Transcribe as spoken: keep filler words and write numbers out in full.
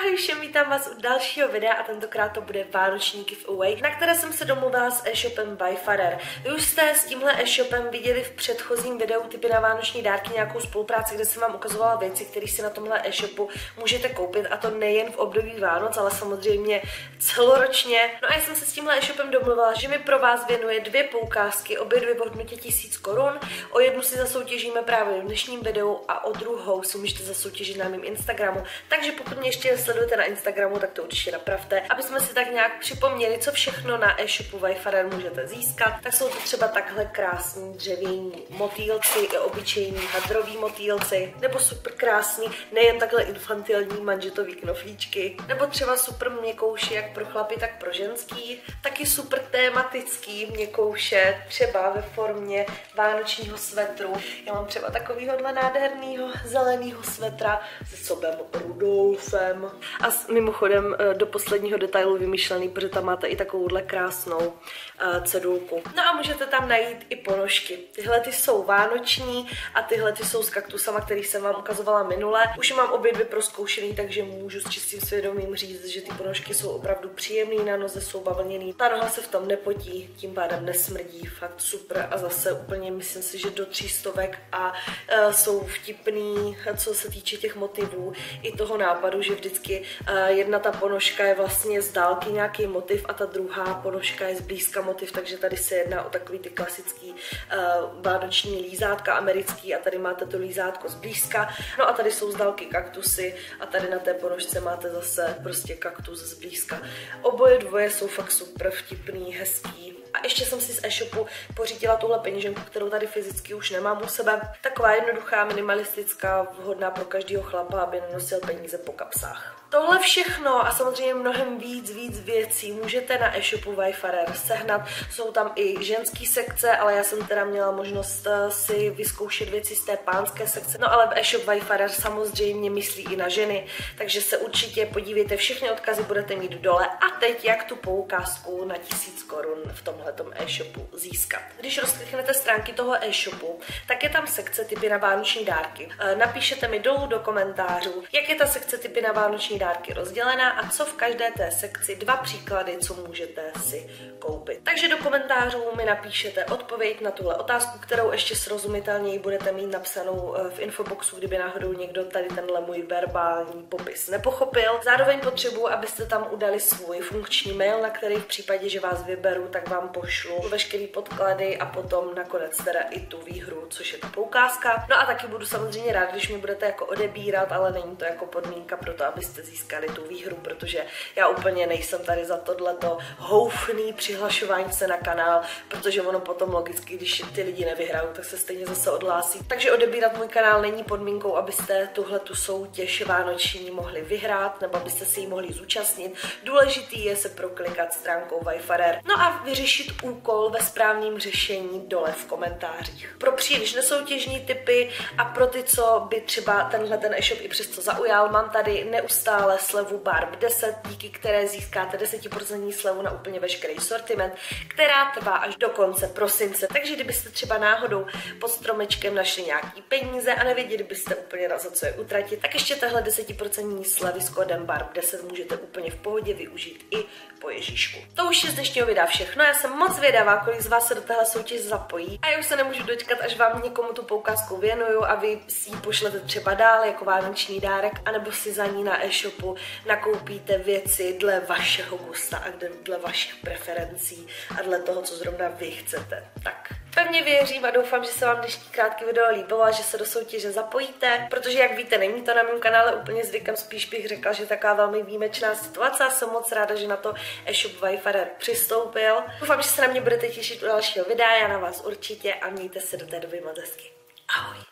Ahoj všem, vítám vás u dalšího videa a tentokrát to bude vánoční giveaway, na které jsem se domluvila s e-shopem Wayfarer. Vy už jste s tímhle e-shopem viděli v předchozím videu typy na vánoční dárky nějakou spolupráci, kde jsem vám ukazovala věci, které si na tomhle e-shopu můžete koupit, a to nejen v období Vánoc, ale samozřejmě celoročně. No a já jsem se s tímhle e-shopem domluvila, že mi pro vás věnuje dvě poukázky, obě dvě v hodnotě tisíc korun. O jednu si zasoutěžíme právě v dnešním videu a o druhou si můžete zasoutěžit na mém Instagramu. Takže pokud mě ještě sledujete na Instagramu, tak to určitě napravte, aby jsme si tak nějak připomněli, co všechno na e-shopu Wayfarer můžete získat. Tak jsou to třeba takhle krásní dřevění motýlci, i obyčejní hadrový motýlci, nebo super krásný, nejen takhle infantilní manžetový knoflíčky, nebo třeba super měkouši jak pro chlapy, tak pro ženský, taky super tematický měkouše, třeba ve formě vánočního svetru. Já mám třeba takovýhodle nádhernýho zeleného svetra se sobem Rudolfem. A mimochodem do posledního detailu vymyšlený, protože tam máte i takovouhle krásnou uh, cedulku. No a můžete tam najít i ponožky. Tyhle ty jsou vánoční a tyhle ty jsou s kaktusama, který jsem vám ukazovala minule. Už mám obě dvě prozkoušený, takže můžu s čistým svědomím říct, že ty ponožky jsou opravdu příjemný, na noze jsou bavlněný. Ta noha se v tom nepotí, tím pádem nesmrdí, fakt super. A zase úplně myslím si, že do tří stovek a uh, jsou vtipný, co se týče těch motivů i toho nápadu, že vždycky uh, jedna ta ponožka je vlastně z dálky nějaký motiv a ta druhá ponožka je zblízka motiv, takže tady se jedná o takový ty klasický uh, vánoční lízátka americký a tady máte to lízátko zblízka. No a tady jsou z dálky kaktusy a tady na té ponožce máte zase prostě kaktus zblízka. Oboje dvoje jsou fakt super vtipný, hezký. A ještě jsem si z e-shopu pořídila tuhle peněženku, kterou tady fyzicky už nemám u sebe. Taková jednoduchá, minimalistická, vhodná pro každého chlapa, aby nenosil peníze po kapsách. Tohle všechno a samozřejmě mnohem víc, víc věcí můžete na e-shopu Wayfarer sehnat. Jsou tam i ženský sekce, ale já jsem teda měla možnost si vyzkoušet věci z té pánské sekce. No ale e-shop Wayfarer samozřejmě myslí i na ženy, takže se určitě podívejte, všechny odkazy budete mít dole. A teď jak tu poukázku na tisíc korun v tomhletom e-shopu získat. Když rozkliknete stránky toho e-shopu, tak je tam sekce typy na vánoční dárky. Napíšete mi dolů do komentářů, jak je ta sekce typy na vánoční dárky rozdělená a co v každé té sekci dva příklady, co můžete si koupit. Takže do komentářů mi napíšete odpověď na tuhle otázku, kterou ještě srozumitelněji budete mít napsanou v infoboxu, kdyby náhodou někdo tady tenhle můj verbální popis nepochopil. Zároveň potřebuji, abyste tam udali svůj funkční mail, na který v případě, že vás vyberu, tak vám pošlu veškerý podklady a potom nakonec teda i tu výhru, což je ta poukázka. No a taky budu samozřejmě rád, když mě budete jako odebírat, ale není to jako podmínka pro to, abyste získali tu výhru, protože já úplně nejsem tady za tohleto houfný přihlašování se na kanál, protože ono potom logicky, když ty lidi nevyhrajou, tak se stejně zase odhlásí. Takže odebírat můj kanál není podmínkou, abyste tuhle tu soutěž vánoční mohli vyhrát nebo abyste si ji mohli zúčastnit. Důležitý je se proklikat stránkou Wayfarer. No a vyřešit úkol ve správném řešení dole v komentářích. Pro příliš nesoutěžní typy a pro ty, co by třeba tenhle ten e-shop i přesto zaujal, mám tady neustále slevu Barb deset, díky které získáte deset procent slevu na úplně veškerý sortiment, která trvá až do konce prosince. Takže kdybyste třeba náhodou pod stromečkem našli nějaký peníze a nevěděli byste úplně za co je utratit, tak ještě tahle deset procent slevy s kódem Barb deset můžete úplně v pohodě využít i po Ježíšku. To už je z dnešního videa všechno. Já jsem moc vědavá, kolik z vás se do téhle soutěže zapojí a já už se nemůžu dočkat, až vám někomu tu poukázku věnuju a vy si ji pošlete třeba dál jako vánoční dárek, anebo si za ní na e-shopu nakoupíte věci dle vašeho gusta a dle vašich preferencí a dle toho, co zrovna vy chcete. Tak. Pevně věřím a doufám, že se vám dnešní krátký video líbilo a že se do soutěže zapojíte, protože jak víte, není to na mém kanále úplně zvykem, spíš bych řekla, že taková velmi výjimečná situace a jsem moc ráda, že na to e-shop Wayfarer přistoupil. Doufám, že se na mě budete těšit u dalšího videa, já na vás určitě a mějte se do té doby moc hezky. Ahoj!